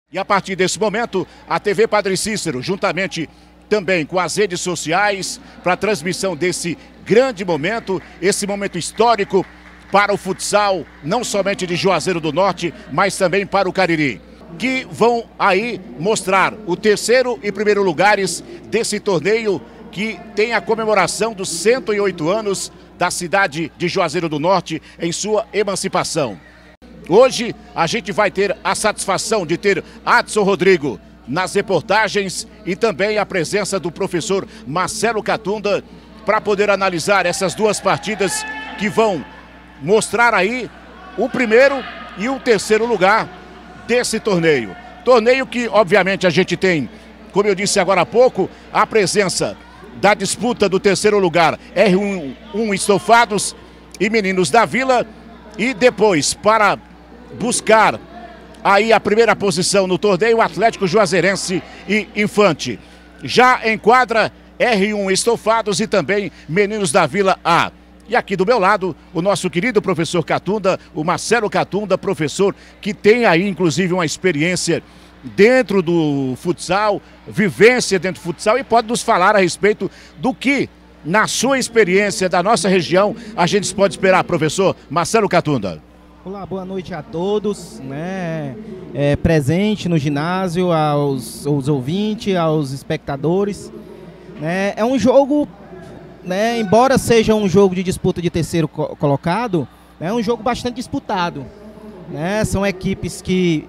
E a partir desse momento, a TV Padre Cícero, juntamente também com as redes sociais, para a transmissão desse grande momento, esse momento histórico para o futsal, não somente de Juazeiro do Norte, mas também para o Cariri, que vão aí mostrar o terceiro e primeiro lugares desse torneio que tem a comemoração dos 108 anos da cidade de Juazeiro do Norte em sua emancipação. Hoje a gente vai ter a satisfação de ter Adson Rodrigo nas reportagens e também a presença do professor Marcelo Catunda para poder analisar essas duas partidas que vão mostrar aí o primeiro e o terceiro lugar desse torneio. Torneio que obviamente a gente tem, como eu disse agora há pouco, a presença da disputa do terceiro lugar R1 Estofados e Meninos da Vila, e depois para buscar aí a primeira posição no torneio, Atlético Juazeirense e Infante. Já em quadra, R1 Estofados e também Meninos da Vila A. E aqui do meu lado, o nosso querido professor Catunda, o Marcelo Catunda, professor que tem aí inclusive uma experiência dentro do futsal, vivência dentro do futsal, e pode nos falar a respeito do que, na sua experiência da nossa região, a gente pode esperar, professor Marcelo Catunda. Olá, boa noite a todos, presente no ginásio, aos ouvintes, aos espectadores. É um jogo, embora seja um jogo de disputa de terceiro colocado, é um jogo bastante disputado. São equipes que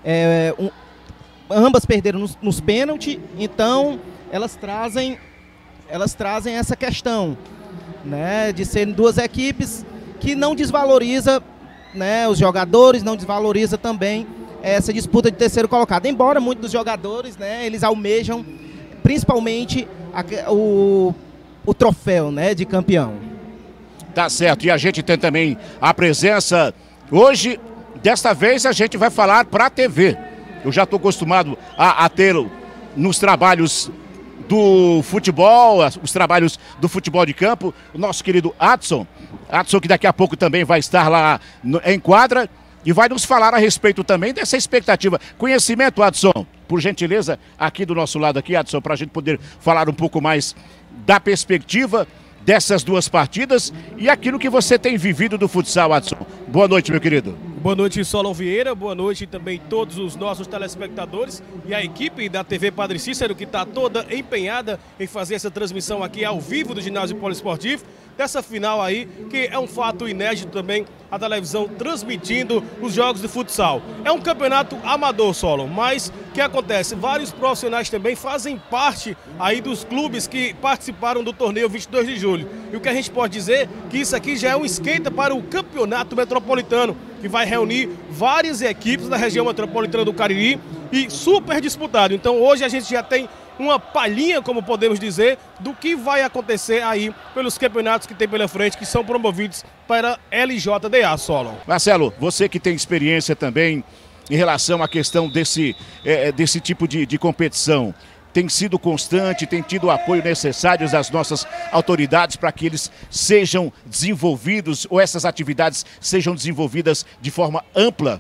ambas perderam nos pênaltis, então elas trazem essa questão, de serem duas equipes que não desvaloriza os jogadores, não desvaloriza também essa disputa de terceiro colocado. Embora muitos dos jogadores, eles almejam principalmente o troféu, de campeão. Tá certo, e a gente tem também a presença, hoje, desta vez a gente vai falar para a TV. Eu já estou acostumado a tê-lo nos trabalhos do futebol, os trabalhos do futebol de campo, o nosso querido Adson, que daqui a pouco também vai estar lá em quadra e vai nos falar a respeito também dessa expectativa. Conhecimento, Adson, por gentileza, aqui do nosso lado aqui, Adson, para a gente poder falar um pouco mais da perspectiva dessas duas partidas e aquilo que você tem vivido do futsal, Adson. Boa noite, meu querido. Boa noite, Solon Vieira, boa noite também todos os nossos telespectadores e a equipe da TV Padre Cícero, que está toda empenhada em fazer essa transmissão aqui ao vivo do ginásio poliesportivo, dessa final aí, que é um fato inédito também, a televisão transmitindo os jogos de futsal. É um campeonato amador, Solon, mas o que acontece? Vários profissionais também fazem parte aí dos clubes que participaram do torneio 22 de julho. E o que a gente pode dizer é que isso aqui já é um esquenta para o campeonato metropolitano, que vai reunir várias equipes da região metropolitana do Cariri e super disputado. Então hoje a gente já tem uma palhinha, como podemos dizer, do que vai acontecer aí pelos campeonatos que tem pela frente, que são promovidos para LJDA, Solon. Marcelo, você que tem experiência também em relação à questão desse tipo de competição, tem sido constante, tem tido o apoio necessário das nossas autoridades para que eles sejam desenvolvidos, ou essas atividades sejam desenvolvidas de forma ampla?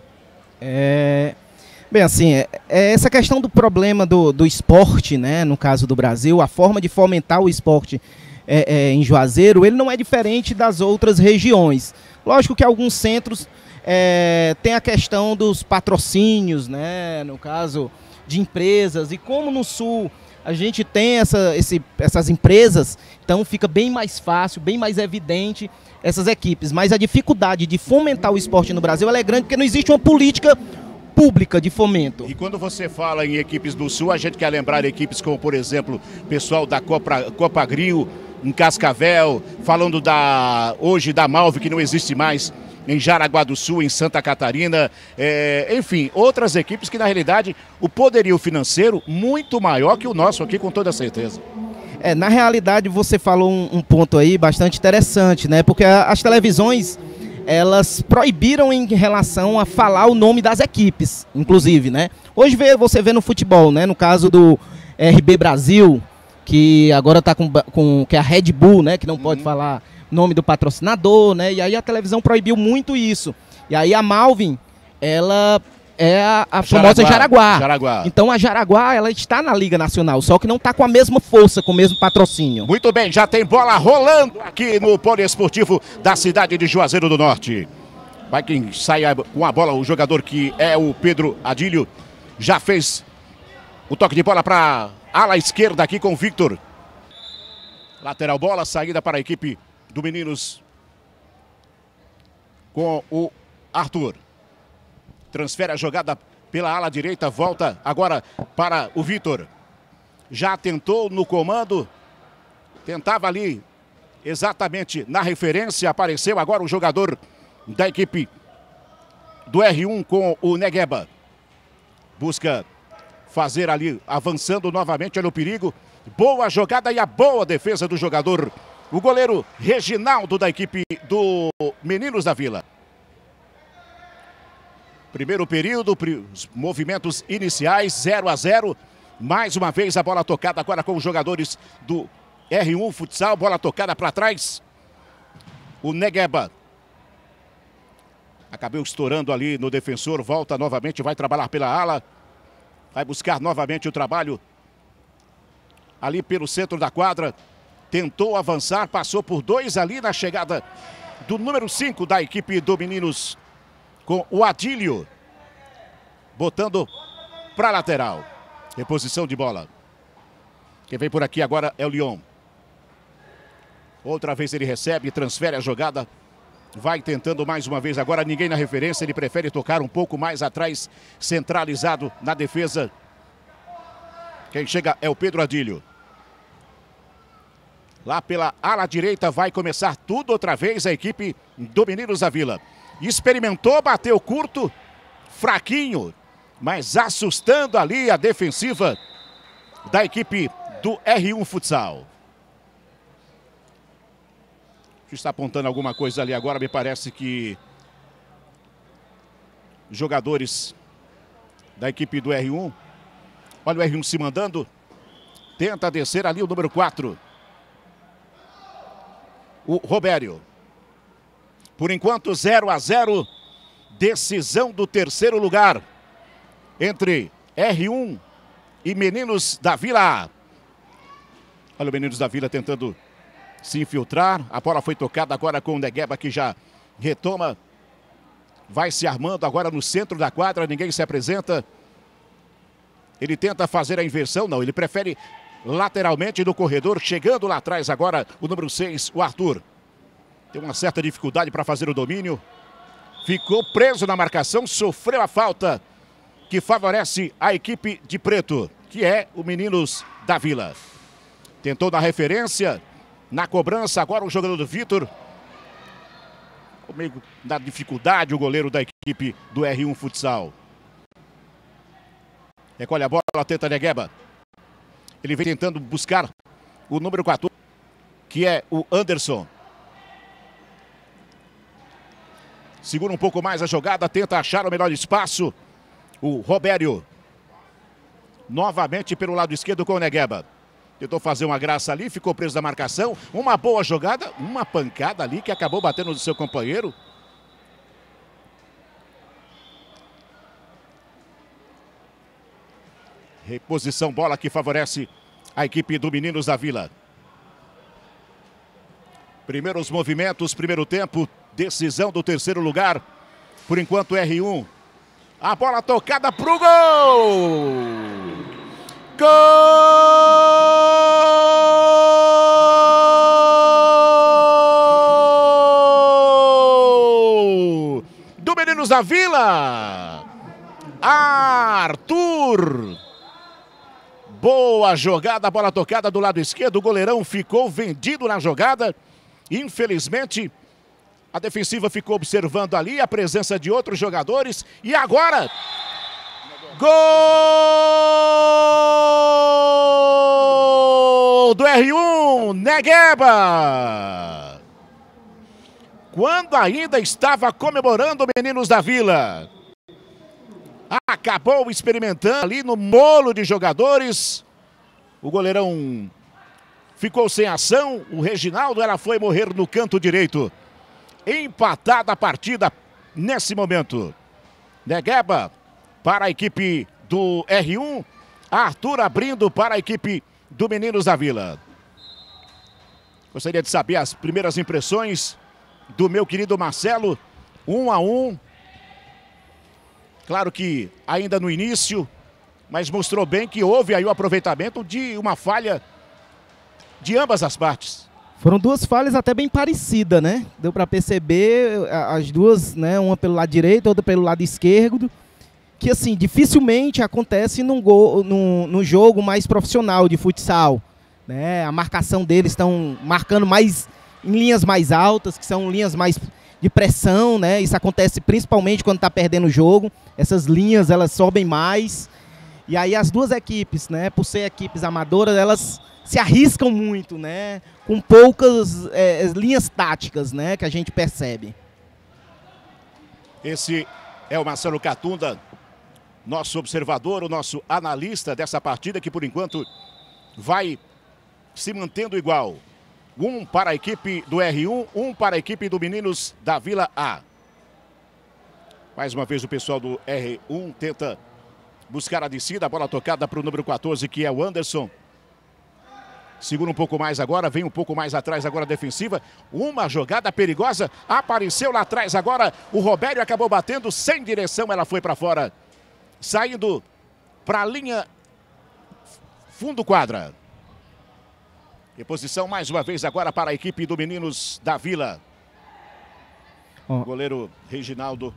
Bem, assim, essa questão do problema do esporte, no caso do Brasil, a forma de fomentar o esporte em Juazeiro, ele não é diferente das outras regiões. Lógico que alguns centros tem a questão dos patrocínios, no caso de empresas, e como no Sul a gente tem essas empresas, então fica bem mais fácil, bem mais evidente essas equipes. Mas a dificuldade de fomentar o esporte no Brasil ela é grande porque não existe uma política pública de fomento. E quando você fala em equipes do Sul, a gente quer lembrar equipes como, por exemplo, o pessoal da Copa Grill, em Cascavel, falando hoje da Malve, que não existe mais, em Jaraguá do Sul, em Santa Catarina, enfim, outras equipes que na realidade o poderio financeiro muito maior que o nosso aqui, com toda certeza. Na realidade você falou um ponto aí bastante interessante, porque as televisões elas proibiram em relação a falar o nome das equipes, inclusive, Hoje você vê no futebol, no caso do RB Brasil, que agora está que é a Red Bull, que não pode falar nome do patrocinador, e aí a televisão proibiu muito isso. E aí a Malvin, ela é a famosa Jaraguá. Jaraguá. Então a Jaraguá, ela está na Liga Nacional, só que não está com a mesma força, com o mesmo patrocínio. Muito bem, já tem bola rolando aqui no poliesportivo da cidade de Juazeiro do Norte. Vai quem sai com a bola, o jogador que é o Pedro Adílio. Já fez o toque de bola para a ala esquerda aqui com o Victor. Lateral bola, saída para a equipe do Meninos com o Arthur. Transfere a jogada pela ala direita, volta agora para o Vitor. Já tentou no comando, tentava ali exatamente na referência, apareceu agora o jogador da equipe do R1 com o Negueba. Busca fazer ali, avançando novamente, olha o perigo. Boa jogada e a boa defesa do jogador, o goleiro Reginaldo da equipe do Meninos da Vila. Primeiro período, os movimentos iniciais, 0-0. Mais uma vez a bola tocada agora com os jogadores do R1 Futsal. Bola tocada para trás. O Negueba. Acabou estourando ali no defensor. Volta novamente, vai trabalhar pela ala. Vai buscar novamente o trabalho ali pelo centro da quadra. Tentou avançar, passou por dois ali na chegada do número 5 da equipe do Meninos, com o Adílio, botando para a lateral. Reposição de bola. Quem vem por aqui agora é o Leon. Outra vez ele recebe, transfere a jogada. Vai tentando mais uma vez agora, ninguém na referência. Ele prefere tocar um pouco mais atrás, centralizado na defesa. Quem chega é o Pedro Adílio. Lá pela ala direita vai começar tudo outra vez a equipe do Meninos da Vila. Experimentou, bateu curto, fraquinho, mas assustando ali a defensiva da equipe do R1 Futsal. Está apontando alguma coisa ali agora, me parece que jogadores da equipe do R1. Olha o R1 se mandando, tenta descer ali o número 4. O Robério. Por enquanto 0-0, decisão do terceiro lugar entre R1 e Meninos da Vila. Olha o Meninos da Vila tentando se infiltrar. A bola foi tocada agora com o Negueba, que já retoma. Vai se armando agora no centro da quadra, ninguém se apresenta. Ele tenta fazer a inversão, não, ele prefere lateralmente no corredor, chegando lá atrás agora o número 6, o Arthur. Tem uma certa dificuldade para fazer o domínio. Ficou preso na marcação, sofreu a falta que favorece a equipe de preto, que é o Meninos da Vila. Tentou na referência, na cobrança, agora o jogador do Vitor. Comigo na dificuldade o goleiro da equipe do R1 Futsal. Recolhe a bola, tenta Negueba. Ele vem tentando buscar o número 14, que é o Anderson. Segura um pouco mais a jogada, tenta achar o melhor espaço. O Robério. Novamente pelo lado esquerdo com o Negueba. Tentou fazer uma graça ali, ficou preso na marcação. Uma boa jogada, uma pancada ali que acabou batendo no seu companheiro. Reposição, bola que favorece a equipe do Meninos da Vila. Primeiros movimentos, primeiro tempo, decisão do terceiro lugar. Por enquanto, R1. A bola tocada pro gol! Gol! Do Meninos da Vila! Arthur! Boa jogada, bola tocada do lado esquerdo. O goleirão ficou vendido na jogada. Infelizmente, a defensiva ficou observando ali a presença de outros jogadores. E agora, gol do R1, Negueba. Quando ainda estava comemorando o Meninos da Vila. Acabou experimentando ali no molo de jogadores. O goleirão ficou sem ação. O Reginaldo, ela foi morrer no canto direito. Empatada a partida nesse momento. Negueba para a equipe do R1. Arthur abrindo para a equipe do Meninos da Vila. Gostaria de saber as primeiras impressões do meu querido Marcelo. 1-1. Claro que ainda no início, mas mostrou bem que houve aí o aproveitamento de uma falha de ambas as partes. Foram duas falhas até bem parecidas, né? Deu para perceber as duas, né? Uma pelo lado direito, outra pelo lado esquerdo. Que assim, dificilmente acontece num jogo mais profissional de futsal, né? A marcação deles estão marcando mais em linhas mais altas, que são linhas mais de pressão, né? Isso acontece principalmente quando está perdendo o jogo. Essas linhas, elas sobem mais. E aí as duas equipes, né? Por ser equipes amadoras, elas se arriscam muito, né? Com poucas linhas táticas, né? Que a gente percebe. Esse é o Marcelo Catunda, nosso observador, o nosso analista dessa partida, que por enquanto vai se mantendo igual. 1 para a equipe do R1, 1 para a equipe do Meninos da Vila A. Mais uma vez o pessoal do R1 tenta buscar a descida, a bola tocada para o número 14, que é o Anderson. Segura um pouco mais agora, vem um pouco mais atrás agora a defensiva. Uma jogada perigosa, apareceu lá atrás agora, o Robério acabou batendo sem direção, ela foi para fora. Saindo para a linha fundo quadra. Reposição mais uma vez agora para a equipe do Meninos da Vila. O goleiro Reginaldo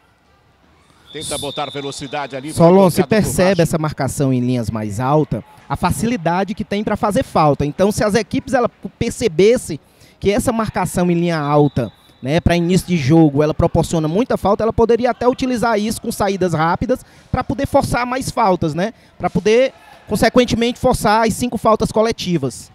tenta botar velocidade ali. Solon, você percebe essa marcação em linhas mais altas, a facilidade que tem para fazer falta. Então, se as equipes percebessem que essa marcação em linha alta, né, para início de jogo, ela proporciona muita falta, ela poderia até utilizar isso com saídas rápidas para poder forçar mais faltas, né? Para poder, consequentemente, forçar as 5 faltas coletivas.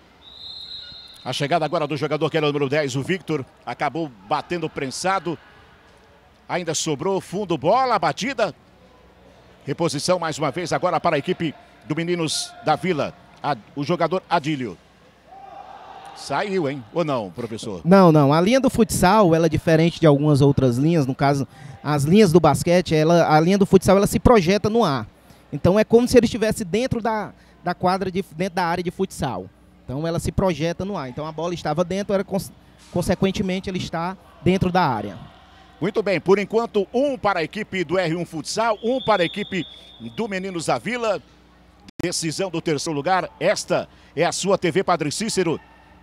A chegada agora do jogador que era o número 10, o Victor, acabou batendo prensado. Ainda sobrou fundo, bola, batida. Reposição mais uma vez agora para a equipe do Meninos da Vila. O jogador Adílio. Saiu, hein? Ou não, professor? Não, não. A linha do futsal, ela é diferente de algumas outras linhas. No caso, as linhas do basquete, a linha do futsal, ela se projeta no ar. Então é como se ele estivesse dentro da quadra, dentro da área de futsal. Então ela se projeta no ar. Então a bola estava dentro, consequentemente ele está dentro da área. Muito bem, por enquanto 1 para a equipe do R1 Futsal, 1 para a equipe do Meninos da Vila. Decisão do terceiro lugar, esta é a sua TV Padre Cícero.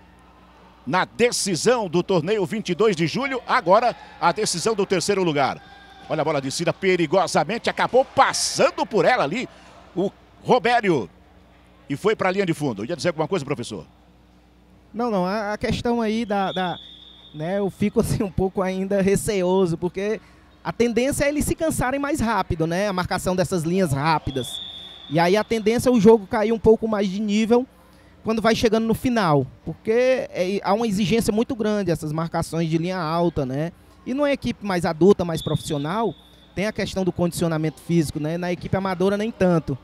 Na decisão do torneio 22 de julho, agora a decisão do terceiro lugar. Olha a bola descida perigosamente, acabou passando por ela ali, o Robério. E foi para a linha de fundo. Ia dizer alguma coisa, professor? Não, não, a questão aí né, eu fico assim um pouco ainda receoso, porque a tendência é eles se cansarem mais rápido, né? A marcação dessas linhas rápidas. E aí a tendência é o jogo cair um pouco mais de nível quando vai chegando no final, porque há uma exigência muito grande, essas marcações de linha alta, né? E numa equipe mais adulta, mais profissional, tem a questão do condicionamento físico, né? Na equipe amadora nem tanto.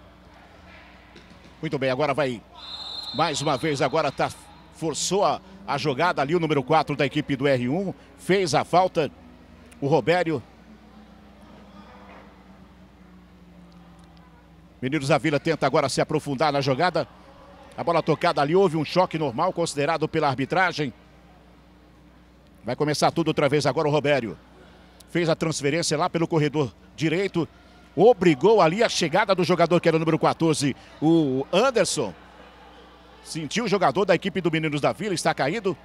Muito bem, agora vai mais uma vez, agora forçou a jogada ali, o número 4 da equipe do R1, fez a falta, o Robério. Meninos da Vila tenta agora se aprofundar na jogada. A bola tocada ali, houve um choque normal considerado pela arbitragem. Vai começar tudo outra vez agora o Robério. Fez a transferência lá pelo corredor direito. Obrigou ali a chegada do jogador que era o número 14, o Anderson. Sentiu o jogador da equipe do Meninos da Vila, está caído.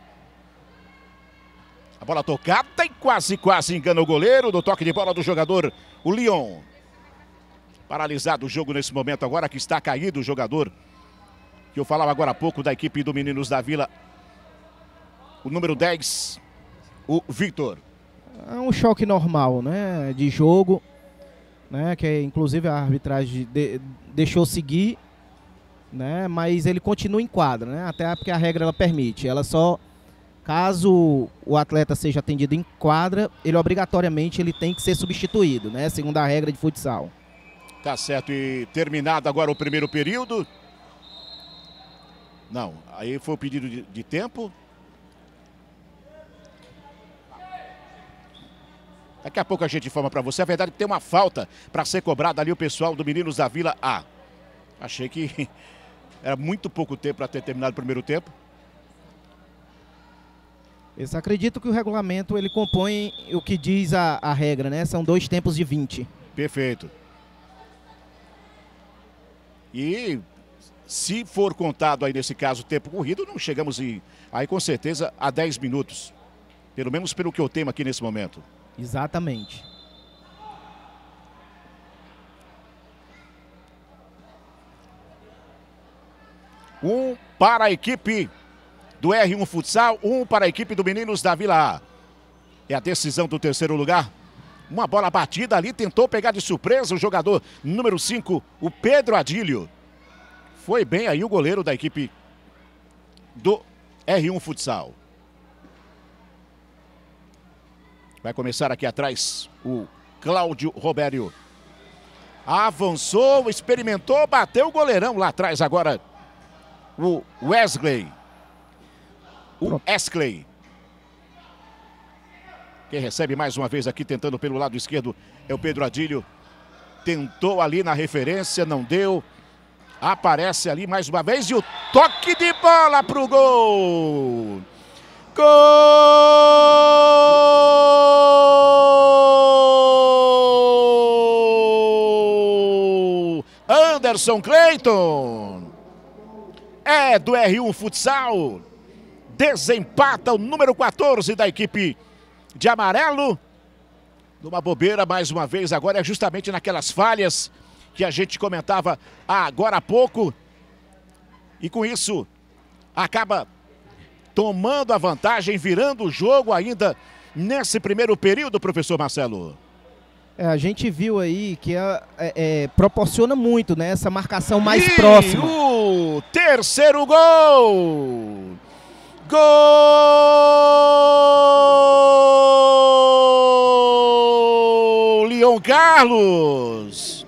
A bola tocada e quase engana o goleiro do toque de bola do jogador, o Leon. Paralisado o jogo nesse momento agora, que está caído o jogador que eu falava agora há pouco da equipe do Meninos da Vila. O número 10, o Victor. É um choque normal, né, de jogo, né, que inclusive a arbitragem deixou seguir, né, mas ele continua em quadra, né, até porque a regra ela permite. Ela só, caso o atleta seja atendido em quadra, ele obrigatoriamente tem que ser substituído, né, segundo a regra de futsal. Tá certo, e terminado agora o primeiro período. Não, aí foi o pedido de tempo. Daqui a pouco a gente informa para você. A verdade é que tem uma falta para ser cobrada ali o pessoal do Meninos da Vila A. Achei que era muito pouco tempo para ter terminado o primeiro tempo. Eu só acredito que o regulamento ele compõe o que diz a regra, né? São 2 tempos de 20. Perfeito. E se for contado aí nesse caso o tempo corrido, não chegamos aí com certeza a 10 minutos. Pelo menos pelo que eu tenho aqui nesse momento. Exatamente. Um para a equipe do R1 Futsal, um para a equipe do Meninos da Vila A. É a decisão do terceiro lugar. Uma bola batida ali, tentou pegar de surpresa o jogador número 5, o Pedro Adílio. Foi bem aí o goleiro da equipe do R1 Futsal. Vai começar aqui atrás o Cláudio Robério. Avançou, experimentou, bateu o goleirão lá atrás agora. O Wesley. O Esclay. Quem recebe mais uma vez aqui tentando pelo lado esquerdo é o Pedro Adílio. Tentou ali na referência, não deu. Aparece ali mais uma vez e o toque de bola para o gol. Gol! Anderson Cleiton. É do R1 Futsal. Desempata o número 14 da equipe de amarelo. Numa bobeira mais uma vez agora, é justamente naquelas falhas que a gente comentava agora há pouco. E com isso, acaba tomando a vantagem, virando o jogo ainda nesse primeiro período, professor Marcelo. A gente viu aí que proporciona muito, né, essa marcação mais próxima. O terceiro gol! Gol! Leon Carlos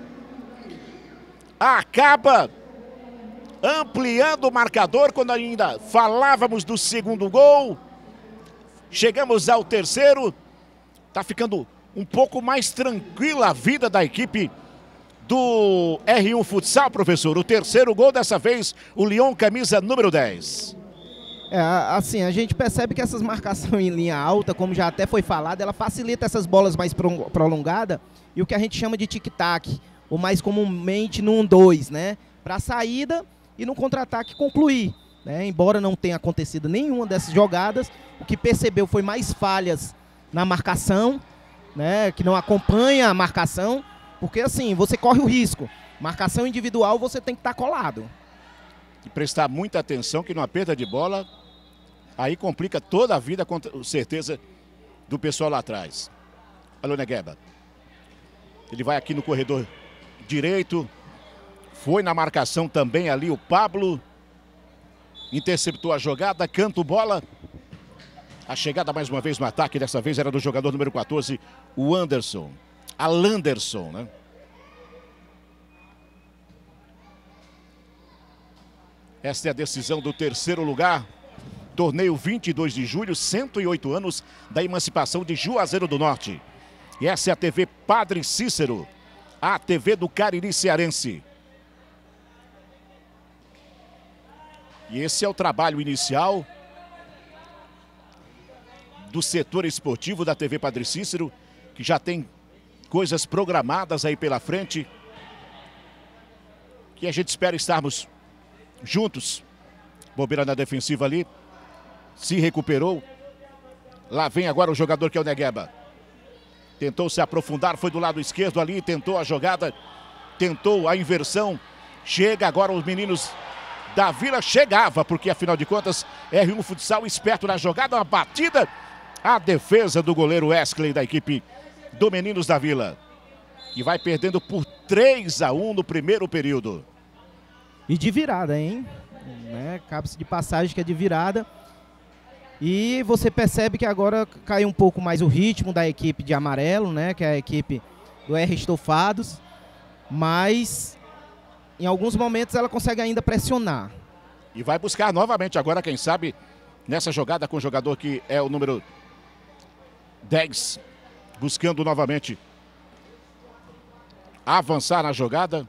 acaba ampliando o marcador quando ainda falávamos do segundo gol. Chegamos ao terceiro. Tá ficando um pouco mais tranquila a vida da equipe do R1 Futsal, professor. O terceiro gol dessa vez, o Leon, camisa número 10. Assim, a gente percebe que essas marcações em linha alta, como já até foi falado, ela facilita essas bolas mais prolongadas e o que a gente chama de tic-tac, ou mais comumente no 1-2, né? Para a saída e no contra-ataque concluir, né? Embora não tenha acontecido nenhuma dessas jogadas, o que percebeu foi mais falhas na marcação, né? Que não acompanha a marcação, porque assim, você corre o risco. Marcação individual, você tem que estar colado. E prestar muita atenção que numa perda de bola, aí complica toda a vida, com certeza, do pessoal lá atrás. Alô, Negueba. Ele vai aqui no corredor direito. Foi na marcação também ali o Pablo. Interceptou a jogada, canta o bola. A chegada mais uma vez no ataque, dessa vez era do jogador número 14, o Anderson. Alanderson, né? Esta é a decisão do terceiro lugar. Torneio 22 de julho, 108 anos da emancipação de Juazeiro do Norte. E essa é a TV Padre Cícero, a TV do Cariri Cearense. E esse é o trabalho inicial do setor esportivo da TV Padre Cícero, que já tem coisas programadas aí pela frente, que a gente espera estarmos juntos. Bobeira na defensiva ali, se recuperou. Lá vem agora o jogador que é o Negueba. Tentou se aprofundar, foi do lado esquerdo ali, tentou a jogada, tentou a inversão. Chega agora os meninos da Vila, chegava, porque afinal de contas, R1 Futsal esperto na jogada, uma batida. A defesa do goleiro Wesley da equipe do Meninos da Vila. E vai perdendo por 3-1 no primeiro período. E de virada, hein? Né? Cabe-se de passagem que é de virada. E você percebe que agora caiu um pouco mais o ritmo da equipe de amarelo, né? Que é a equipe do R Estofados. Mas em alguns momentos ela consegue ainda pressionar. E vai buscar novamente agora, quem sabe, nessa jogada com o jogador que é o número 10, buscando novamente avançar na jogada.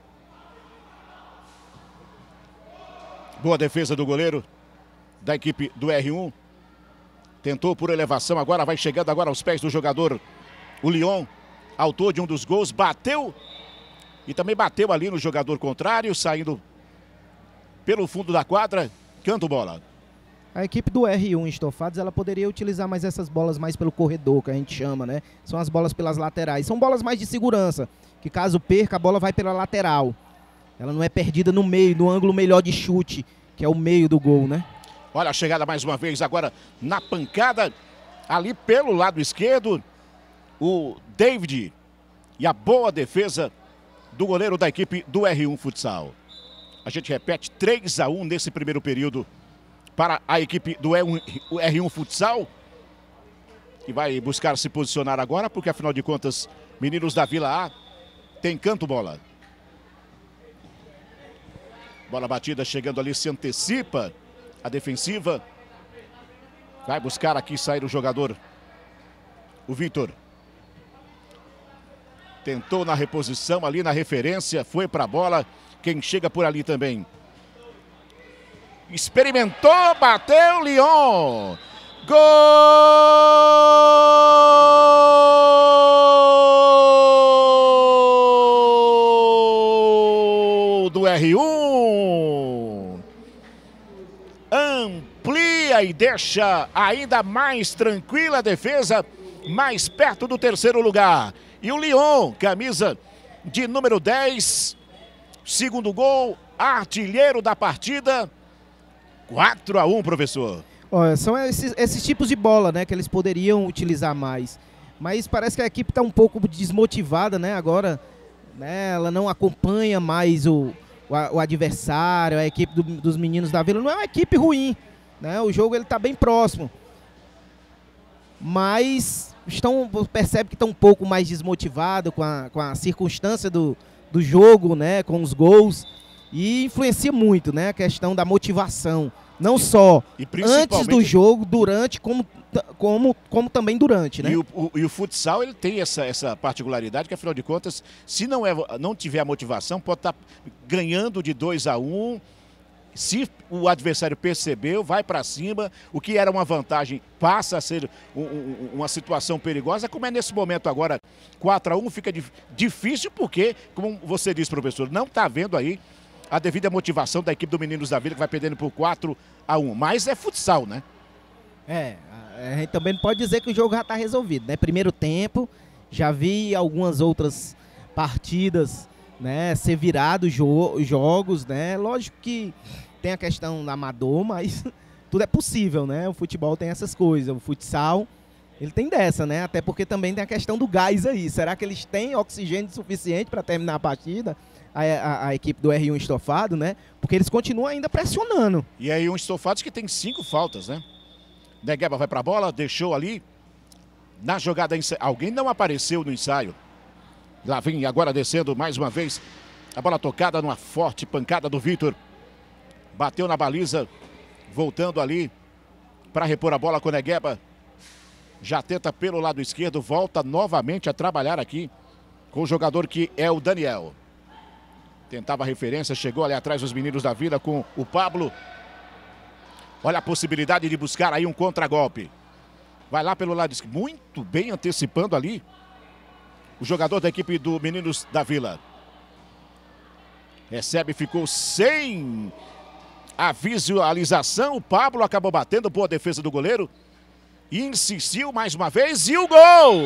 Boa defesa do goleiro da equipe do R1. Tentou por elevação, agora vai chegando agora aos pés do jogador, o Leon, autor de um dos gols, bateu e também bateu ali no jogador contrário, saindo pelo fundo da quadra, canto bola. A equipe do R1 Estofados, ela poderia utilizar mais essas bolas mais pelo corredor, que a gente chama, né? São as bolas pelas laterais. São bolas mais de segurança, que caso perca, a bola vai pela lateral. Ela não é perdida no meio, no ângulo melhor de chute, que é o meio do gol, né? Olha a chegada mais uma vez agora na pancada, ali pelo lado esquerdo, o David. E a boa defesa do goleiro da equipe do R1 Futsal. A gente repete 3-1 nesse primeiro período para a equipe do R1 Futsal, que vai buscar se posicionar agora, porque afinal de contas, meninos da Vila A tem canto bola. Bola batida chegando ali, se antecipa a defensiva. Vai buscar aqui sair o jogador, o Vitor. Tentou na reposição ali, na referência, foi para a bola. Quem chega por ali também. Experimentou, bateu, Leon. Gol do R1. Amplia e deixa ainda mais tranquila a defesa, mais perto do terceiro lugar. E o Leon, camisa de número 10, segundo gol, artilheiro da partida. 4-1, professor. Olha, são esses tipos de bola, né, que eles poderiam utilizar mais. Mas parece que a equipe está um pouco desmotivada, né, agora. Né, ela não acompanha mais o adversário, a equipe dos meninos da Vila. Não é uma equipe ruim, né, o jogo está bem próximo. Mas percebe que estão um pouco mais desmotivados com a circunstância do jogo, né, com os gols. E influencia muito, né, a questão da motivação. Não só antes do jogo, durante, como também durante, né? E o futsal, ele tem essa particularidade que, afinal de contas, se não tiver a motivação, pode estar ganhando de 2-1. Se o adversário percebeu, vai para cima. O que era uma vantagem passa a ser uma situação perigosa. Como é nesse momento agora, 4-1, fica difícil porque, como você disse, professor, não está vendo aí a devida motivação da equipe do Meninos da Vila, que vai perdendo por 4-1. Mas é futsal, né? A gente também não pode dizer que o jogo já está resolvido, né? Primeiro tempo, já vi algumas outras partidas, né, ser virado jogos, né? Lógico que tem a questão do amador, mas tudo é possível, né? O futebol tem essas coisas, o futsal, ele tem dessa, né? Até porque também tem a questão do gás aí. Será que eles têm oxigênio suficiente para terminar a partida? A equipe do R1 Estofado, né? Porque eles continuam ainda pressionando. E aí um Estofados que tem 5 faltas, né? Negueba vai pra bola, deixou ali. Na jogada, alguém não apareceu no ensaio. Lá vem agora descendo mais uma vez. A bola tocada numa forte pancada do Vitor. Bateu na baliza. Voltando ali para repor a bola com o Negueba. Já tenta pelo lado esquerdo. Volta novamente a trabalhar aqui com o jogador que é o Daniel. Tentava a referência, chegou ali atrás dos meninos da Vila com o Pablo. Olha a possibilidade de buscar aí um contragolpe. Vai lá pelo lado esquerdo, muito bem antecipando ali o jogador da equipe do Meninos da Vila. Recebe, ficou sem a visualização. O Pablo acabou batendo, boa defesa do goleiro. Insistiu mais uma vez e o gol!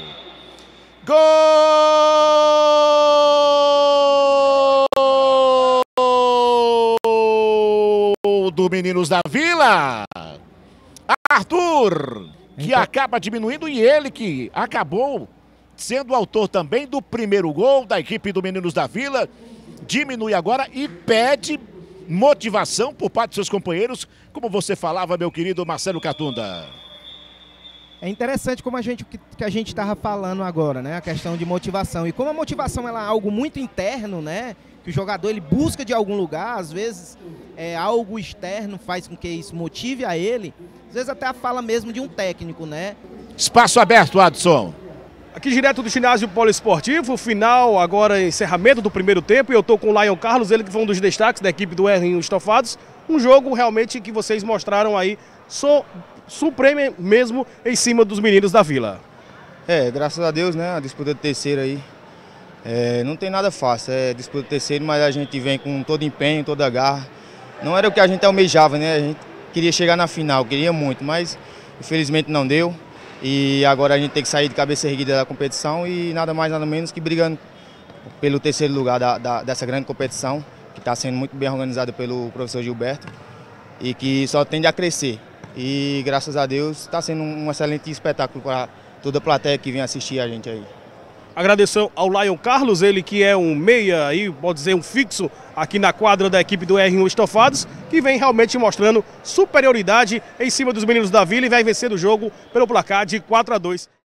Gol do Meninos da Vila. Arthur, que acaba diminuindo, e ele que acabou sendo o autor também do primeiro gol da equipe do Meninos da Vila. Diminui agora e pede motivação por parte de seus companheiros, como você falava, meu querido Marcelo Catunda. É interessante como que a gente estava falando agora, né? A questão de motivação. E como a motivação ela é algo muito interno, né? Que o jogador ele busca de algum lugar, às vezes algo externo faz com que isso motive a ele. Às vezes até a fala mesmo de um técnico, né? Espaço aberto, Adson. Aqui direto do ginásio poliesportivo, final, agora encerramento do primeiro tempo, e eu estou com o Lion Carlos, ele que foi um dos destaques da equipe do R1 Estofados. Um jogo realmente que vocês mostraram aí, supremo mesmo em cima dos meninos da Vila. Graças a Deus, né, a disputa do terceiro aí, não tem nada fácil, disputa do terceiro, mas a gente vem com todo empenho, toda a garra. Não era o que a gente almejava, né, a gente queria chegar na final, queria muito, mas infelizmente não deu. E agora a gente tem que sair de cabeça erguida da competição e nada mais nada menos que brigando pelo terceiro lugar dessa grande competição, que está sendo muito bem organizada pelo professor Gilberto e que só tende a crescer. E graças a Deus está sendo um excelente espetáculo para toda a plateia que vem assistir a gente aí. Agradeço ao Lion Carlos, ele que é um meia, aí, pode dizer um fixo aqui na quadra da equipe do R1 Estofados, que vem realmente mostrando superioridade em cima dos meninos da Vila e vai vencer o jogo pelo placar de 4-2.